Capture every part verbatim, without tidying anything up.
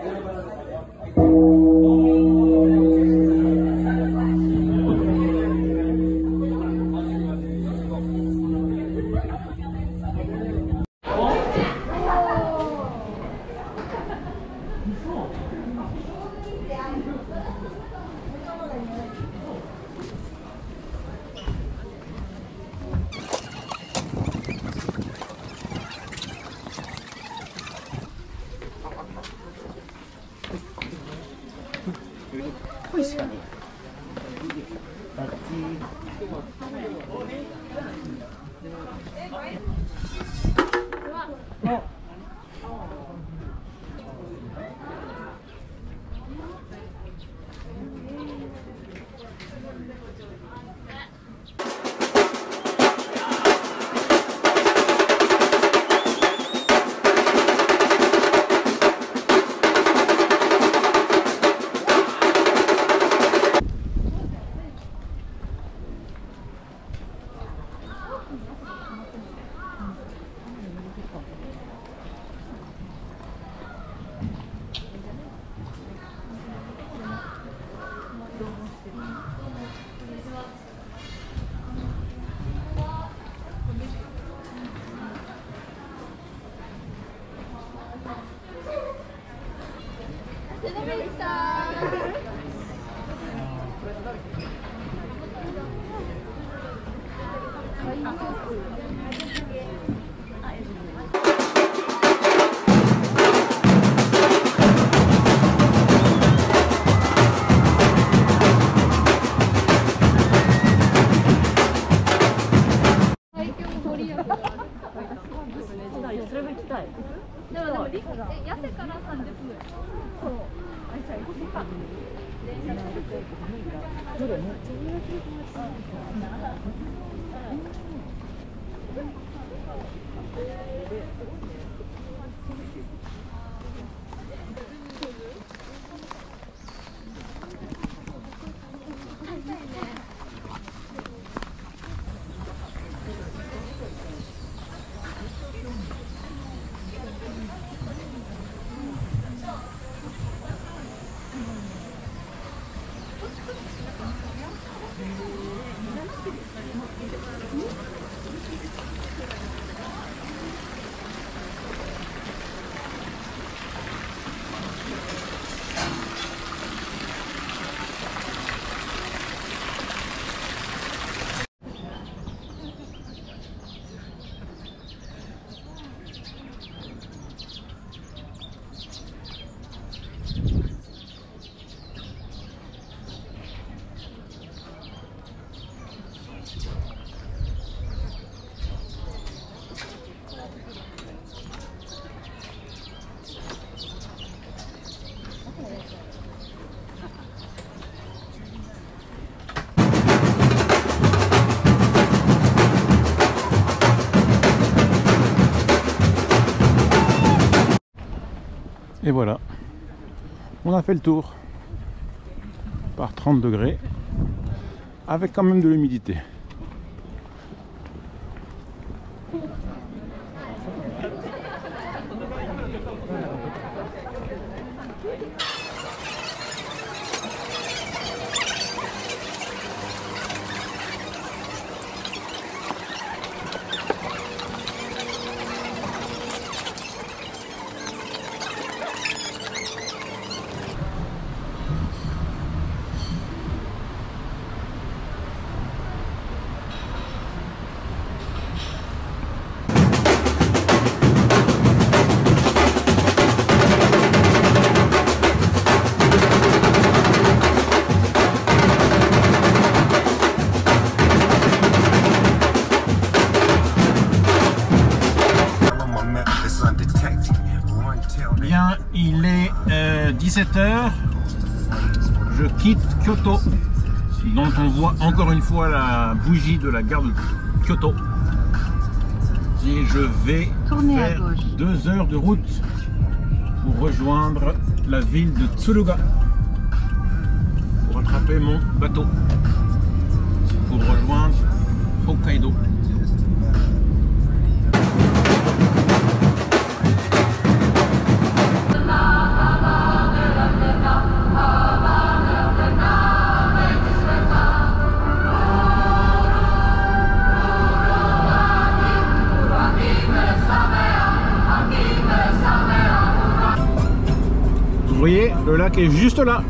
恋しかねえ。それも行きたい。でもでもリえヤセからさんじゅっぷん。そう。あいちゃん行くか。電車で。どれめっちゃ見やすい気が Et voilà, on a fait le tour par trente degrés avec quand même de l'humidité. Bien, il est euh, dix-sept heures, je quitte Kyoto, dont on voit encore une fois la bougie de la gare de Kyoto. Et je vais Tournez faire deux heures de route pour rejoindre la ville de Tsuruga, pour attraper mon bateau, pour rejoindre Hokkaido. voyez, le lac est juste là.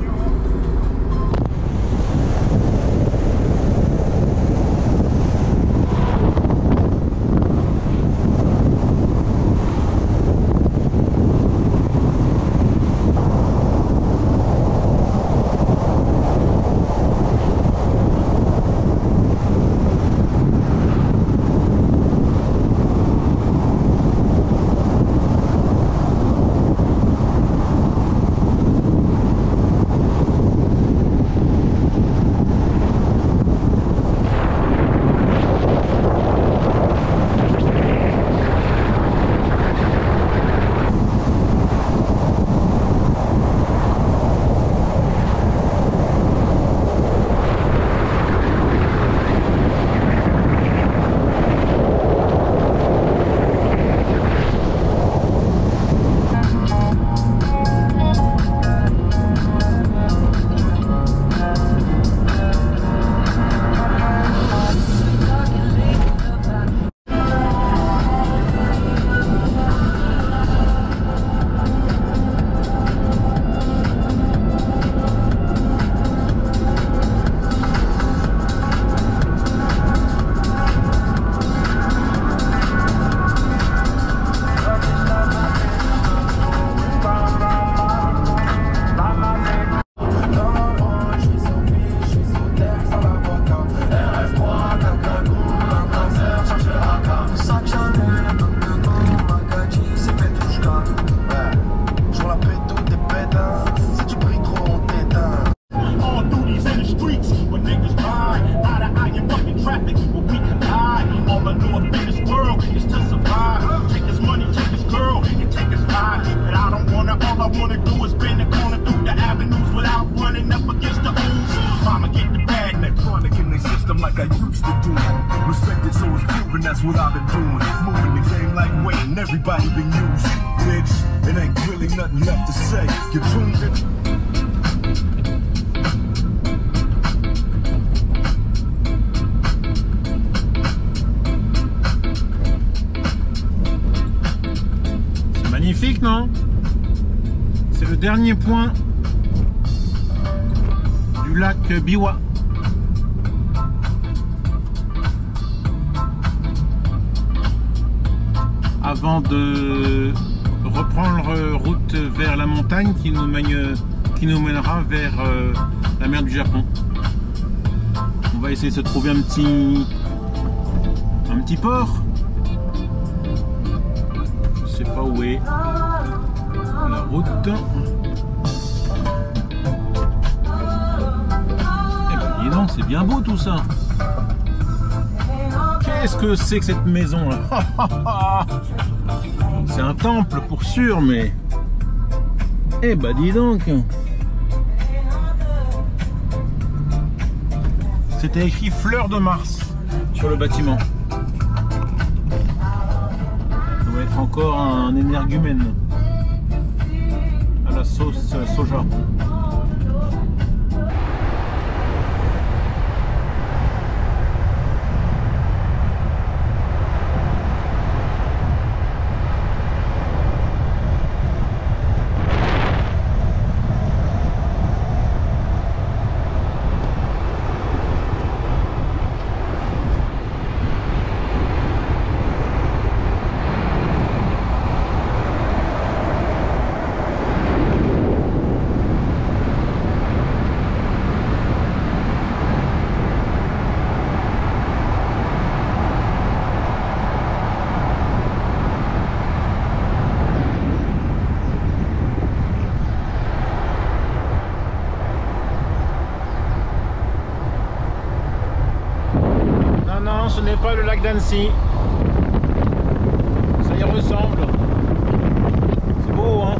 Like I used to do. Respected, so it's proven that's what I've been doing. Moving the game like Wayne, everybody been used. Bitch, it ain't really nothing left to say. You're tuned in. C'est magnifique, non? C'est le dernier point du lac Biwa. Avant de reprendre route vers la montagne qui nous, mène, qui nous mènera vers euh, la mer du Japon. On va essayer de se trouver un petit, un petit port. Je sais pas où est la route. Eh ben dis donc, c'est bien beau tout ça. Qu'est-ce que c'est que cette maison là? C'est un temple pour sûr, mais... Eh bah dis donc. C'était écrit Fleur de Mars sur le bâtiment. Ça doit être encore un énergumène à la sauce soja. Non, ce n'est pas le lac d'Annecy. Ça y ressemble. C'est beau, hein?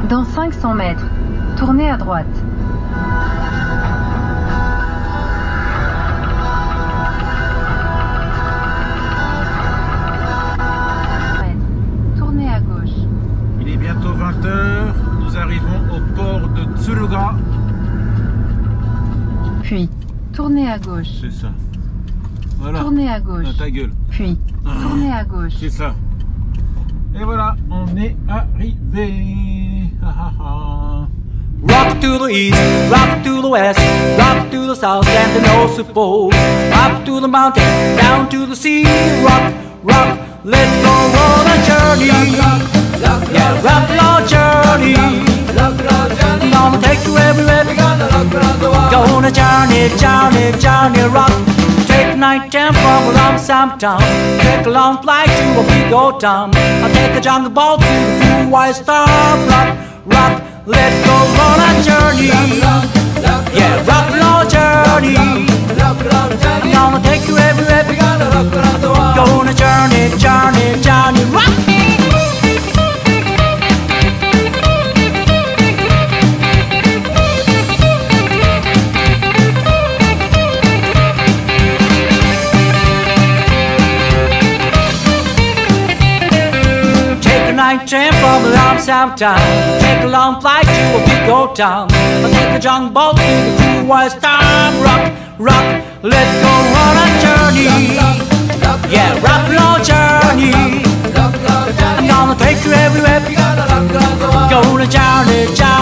Dans cinq cents mètres, tournez à droite. Tournez à gauche. Il est bientôt vingt heures, nous arrivons au port de Tsuruga. Puis, tournez à gauche. C'est ça. Voilà. Tournez à gauche. Dans ta gueule. Puis, tournez à gauche. C'est ça. Et voilà, on est arrivé. Ha, ha, ha. Rock to the east, rock to the west, rock to the south and the north pole. Up to the mountain, down to the sea. Rock, rock, let's go on a journey. Yeah, rock our journey. Gonna take you everywhere. Go on a journey, journey, journey, rock. Take night time from around some town. Take a long flight to a big old town. I'll take a jungle ball to the blue white star. Rock, rock, let's go on a journey. Yeah, rock our journey. I'm gonna take you everywhere. Go on a journey, journey, journey, rock. Night train from around Southampton. Take a long flight to a big old town. I'll take a jungle boat to the cool white star. Rock, rock, let's go on a journey. Yeah, rock our journey. I'm gonna take you everywhere. Go on a journey, journey.